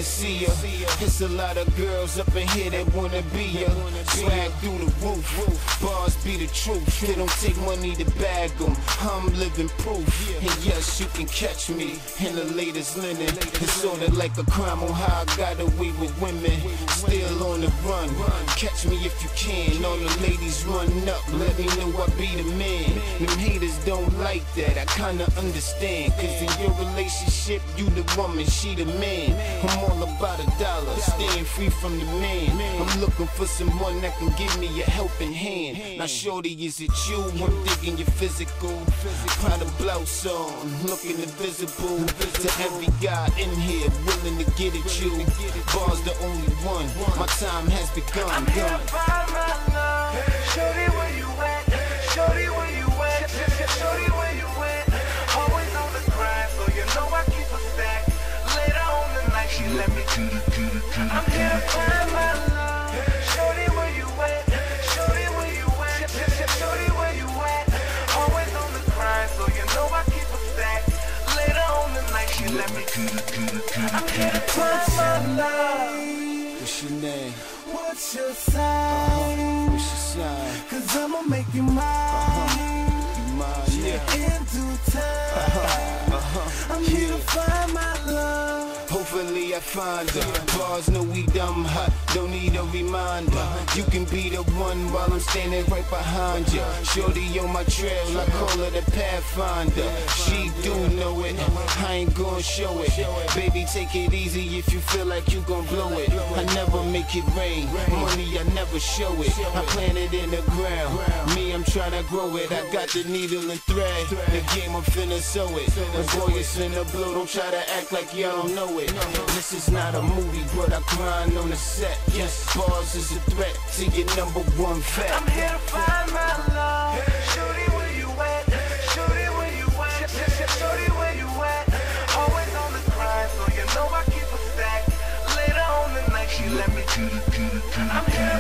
can't see her. It's a lot of girls up in here that wanna be her. Swag through the roof, bars be the truth. They don't take money to bag them, I'm living proof. And yes, you can catch me in the latest linen. It's sorta like a crime on how I got away with women. Still on the run, catch me if you can. All the ladies run up, let me know I be the man. Them haters don't like that, I kinda understand. Cause in your relationship, you the woman, she the man. I'm all about a dollar, staying free from the man. I'm looking for someone that can give me a helping hand. Now shorty, is it you? I'm thinking you're physical. Proud of blouse on, looking invisible. To every guy in here, willing to get at you. Bar's the only one, my time has begun. I'm here to find my love. Shorty, where you at? Shorty, where you at? Shorty, where you at? Always on the grind, so you know I keep a stack. Later on the night, she let me I'm here to find my love. Shorty, where you at? Shorty, where you at? Shorty, where you at? Always on the grind, so you know I keep a stack. Later on the night, she let me I'm here to find my love. What's your name? What's your sign? What's your sign? Cause I'ma make you mine. You mine, yeah. In due time. I'm here to find my love. Hopefully I find her. Bars know we dumb hot, don't need a reminder. You can be the one while I'm standing right behind you. Shorty on my trail, I call her the Pathfinder. She do know it, I ain't gon' show it. Baby, take it easy if you feel like you gon' blow it. I never make it rain, money I never show it. I plant it in the ground, me I'm tryna grow it. I got the needle and thread, the game I'm finna sow it. The boy is finna blow, don't try to act like y'all don't know it. This is not a movie, but I grind on the set. Yes, Barz is a threat to your #1 vet. I'm here to find my love. Shorty, where you at? Shorty, where you at? Shorty, where you at? Always on the grind, so you know I keep a stack. Later on the night, she let me I'm here